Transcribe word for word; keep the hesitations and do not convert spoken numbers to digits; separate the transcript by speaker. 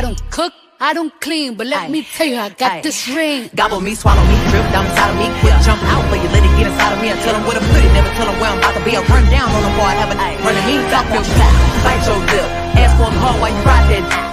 Speaker 1: don't cook, I don't clean, but let Aye. me tell you, I got Aye. this ring.
Speaker 2: Gobble me, swallow me, drip down inside of me. Quick yeah. jump out, but you let it get inside of me. I tell them where to put it, never tell them where I'm about to be. I run down on them, boy, I have a running me, talk your shit, bite your lip. Ask for the hard while you ride that.